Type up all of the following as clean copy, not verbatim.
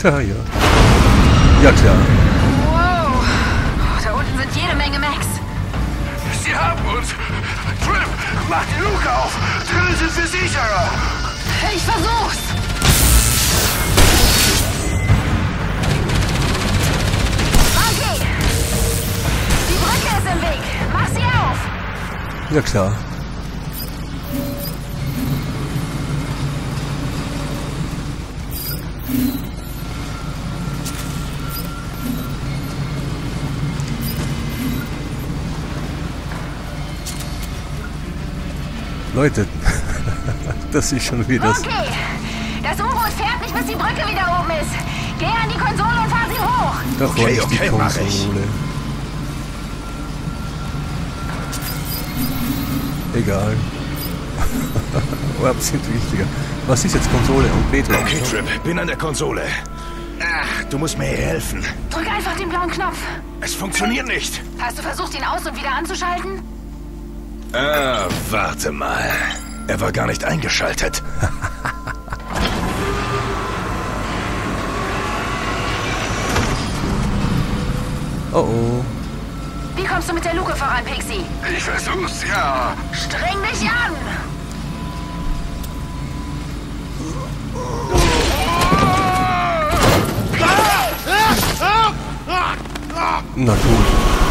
Ja, ja. Ja, klar. Wow. Da unten sind jede Menge Mechs. Sie haben uns. Trip, mach die Luke auf. Drinnen sind wir sicherer. Ich versuch's. Monkey! Die Brücke ist im Weg. Mach sie auf. Ja, klar. Leute, das ist schon wieder... Okay, das U-Boot fährt nicht, bis die Brücke wieder oben ist. Geh an die Konsole und fahr sie hoch. Doch war nicht die mach ich. Konsole. Egal. Orbs sind wichtiger. Was ist jetzt Konsole und Peter? Okay, Trip, bin an der Konsole. Ach, du musst mir hier helfen. Drück einfach den blauen Knopf. Es funktioniert nicht. Hast du versucht, ihn aus- und wieder anzuschalten? Ah, warte mal. Er war gar nicht eingeschaltet. Oh oh. Wie kommst du mit der Luke voran, Pixie? Ich versuch's, ja. Streng dich an! Na gut.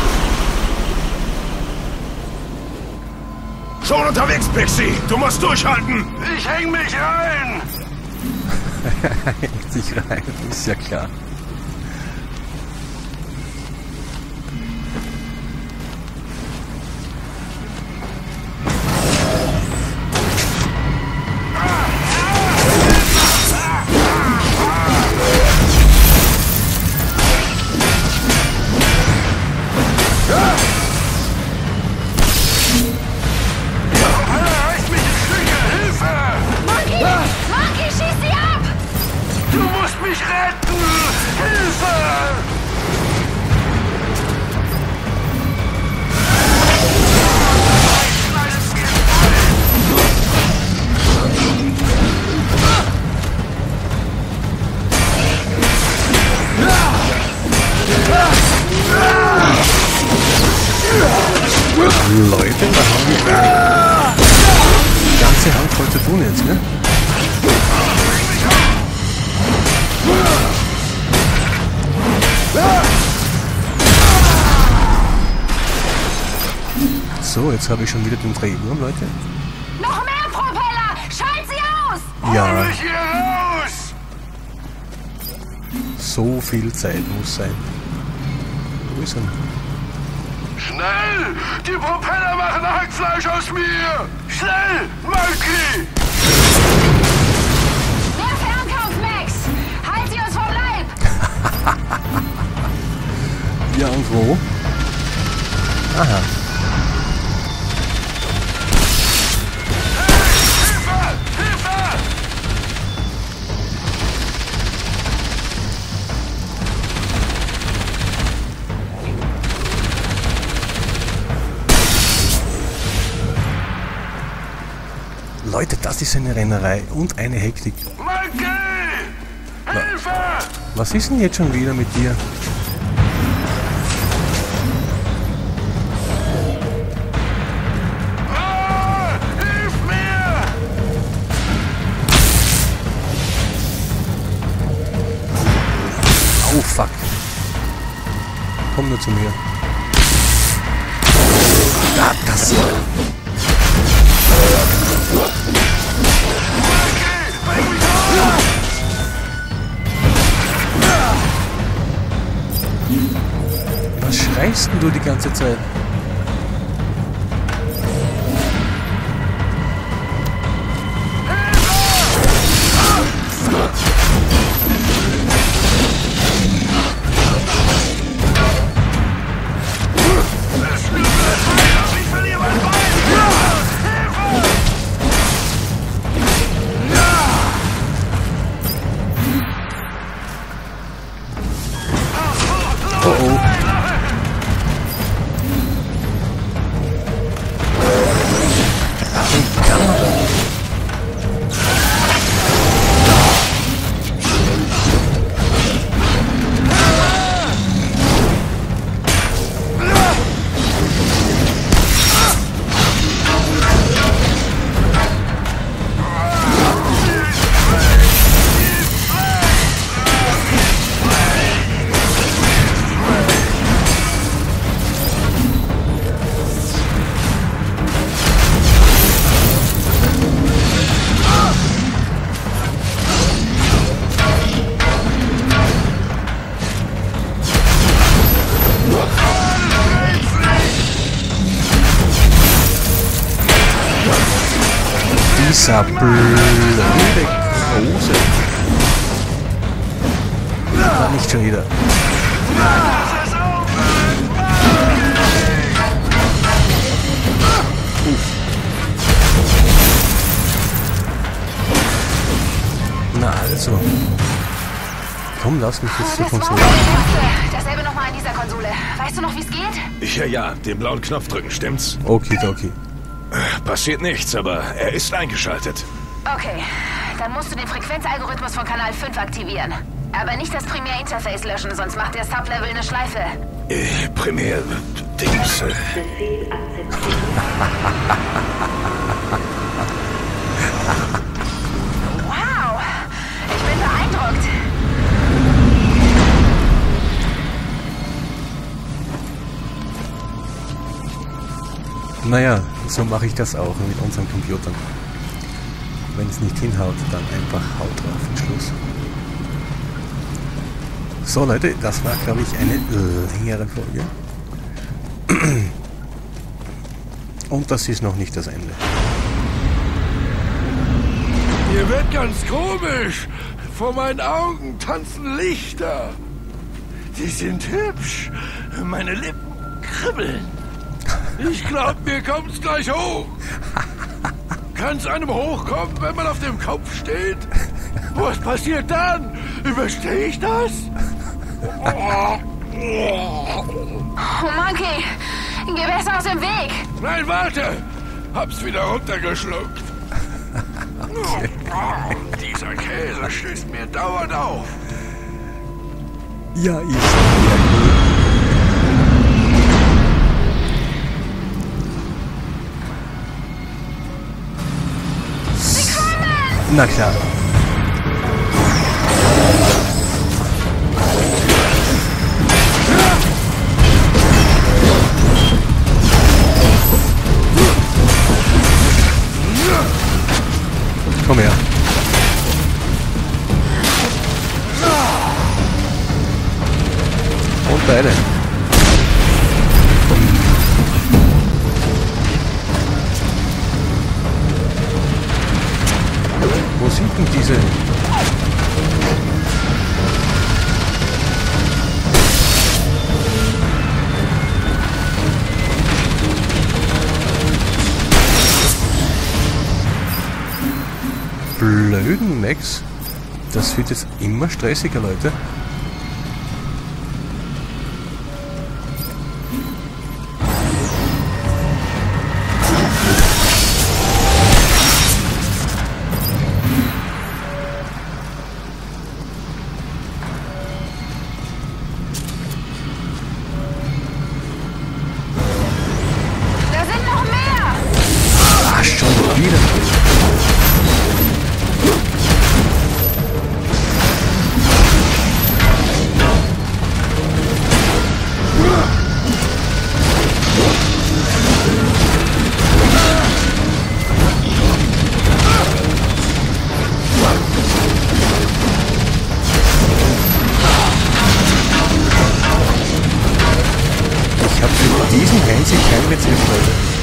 Schon unterwegs, Pixie. Du musst durchhalten. Ich häng mich rein. Hängt sich rein, ist ja klar. Monkey, schieß sie ab! Du musst mich retten. Hilfe! Leute, da haben wir die ganze Hand voll zu tun jetzt, ne? So, jetzt habe ich schon wieder den Drehwurm, Leute. Noch mehr Propeller! Schalt sie aus! Ja, Hol mich hier raus! so viel Zeit muss sein. Wo ist er? Schnell! Die Propeller machen Hackfleisch aus mir! Schnell, Monkey! Mehr Fernkampf, Max! Halt sie uns vom Leib! Ja, und wo? Aha. Hilfe! Hilfe! Leute, das ist eine Rennerei und eine Hektik. Monkey! Hilfe! Was ist denn jetzt schon wieder mit dir? Ah, hilf mir! Oh, fuck. Komm nur zu mir. Ja, das... Bring mich auf! Was schreist denn du die ganze Zeit? Ich verliere mein Bein! Oh oh. Dieser blöde Große. Ah, nicht schon wieder. Na also. Komm, lass mich jetzt zur Das war Konsole. meine erste. Dasselbe nochmal an dieser Konsole. Weißt du noch, wie es geht? Ja, den blauen Knopf drücken, stimmt's? Okidoki. Passiert nichts, aber er ist eingeschaltet. Okay, dann musst du den Frequenzalgorithmus von Kanal 5 aktivieren. Aber nicht das Primär-Interface löschen, sonst macht der Sublevel eine Schleife. Primär-Dings. Befehl akzeptiert. Wow, ich bin beeindruckt. Naja, so mache ich das auch mit unseren Computern. Wenn es nicht hinhaut, dann einfach haut drauf und Schluss. So Leute, das war glaube ich eine längere Folge. Und das ist noch nicht das Ende. Mir wird ganz komisch. Vor meinen Augen tanzen Lichter. Die sind hübsch. Meine Lippen kribbeln. Ich glaube, mir kommt's gleich hoch. Kann's einem hochkommen, wenn man auf dem Kopf steht? Was passiert dann? Überstehe ich das? Oh, Monkey, geh besser aus dem Weg. Nein, warte! Hab's wieder runtergeschluckt. Okay. Dieser Käse stößt mir dauernd auf. Ja, ist ja gut. Na klar. Komm her. Und beide. Wo sind denn diese? Blöden Max? Das wird jetzt immer stressiger, Leute. Da sind noch mehr. Ah, schon wieder. Ich habe für diesen Heinzig kein Rezept, Leute.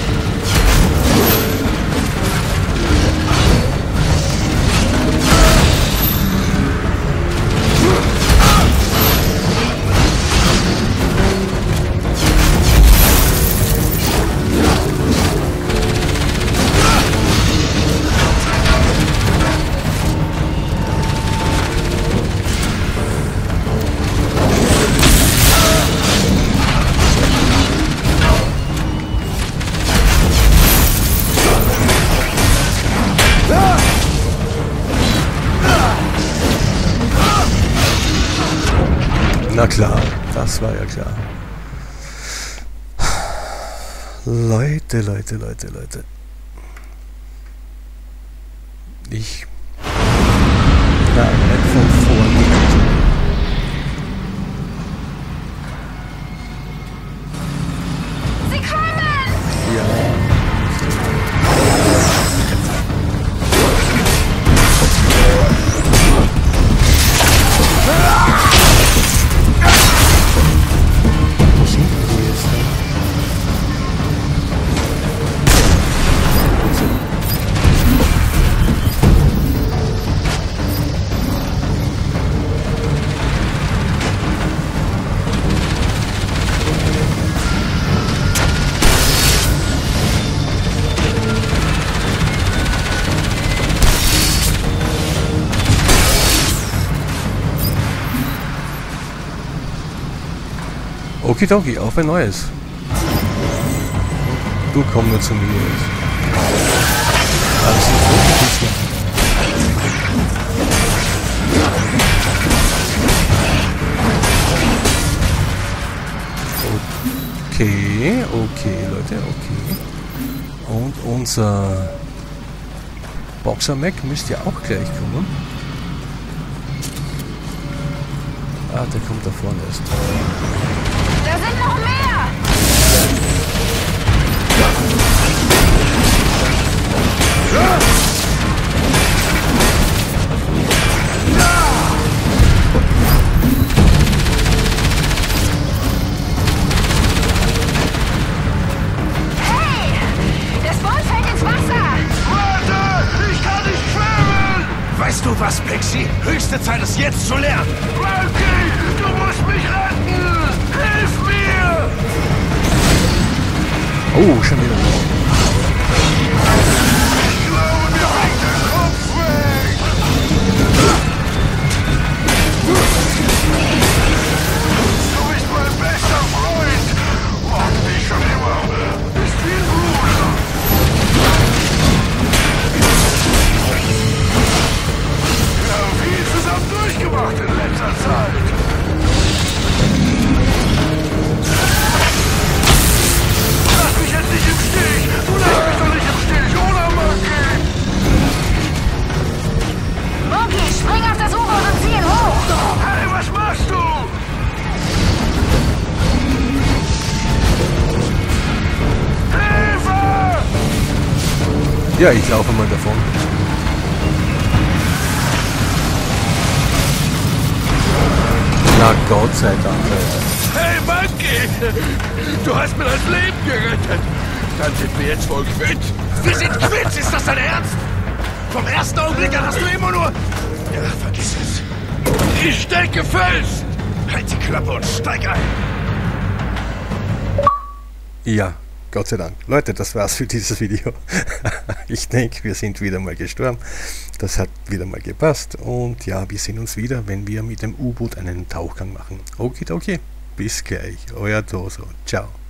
Na klar, das war ja klar. Leute. Ich... Ja, nicht von vorne. Sie kommen. Ja. Wo sind die jetzt? Okidoki, auf ein neues. Du komm nur zu mir jetzt. Alles sind Profi-Künstler. Okay, Leute, okay. Und unser Boxer-Mac müsste ja auch gleich kommen. Ah, der kommt da vorne erst. Da sind noch mehr! Hey! Das Boot fällt ins Wasser! Warte! Ich kann nicht schwimmen! Weißt du was, Pixie? Höchste Zeit, es jetzt zu lernen. Frankie, du musst mich retten! Hilf mir! Oh, schon wieder. Ich glaube, mir hängt der Kopf weg! Du bist mein bester Freund! Und wie schon immer, bist wie ein Bruder! Wir haben viel zusammen durchgemacht in letzter Zeit! Lass mich jetzt nicht im Stich! Du lässt mich doch nicht im Stich, oder, Monkey? Monkey, spring auf das U-Boot und zieh ihn hoch! Hey, was machst du? Hilfe! Ja, ich laufe mal davon. Na Gott sei Dank. Hey, Monkey! Du hast mir das Leben gerettet! Dann sind wir jetzt wohl quitt! Wir sind quitt, ist das dein Ernst? Vom ersten Augenblick an hast du immer nur... Ja, vergiss es. Ich stecke fest! Halt die Klappe und steig ein. Ja, Gott sei Dank. Leute, das war's für dieses Video. Ich denke, wir sind wieder mal gestorben. Das hat wieder mal gepasst. Und ja, wir sehen uns wieder, wenn wir mit dem U-Boot einen Tauchgang machen. Okay, bis gleich. Euer Toso. Ciao.